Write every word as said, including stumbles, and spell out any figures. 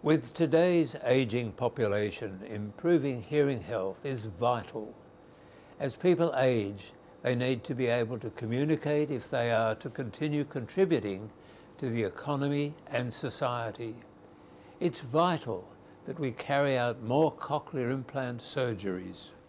With today's ageing population, improving hearing health is vital. As people age, they need to be able to communicate if they are to continue contributing to the economy and society. It's vital that we carry out more cochlear implant surgeries.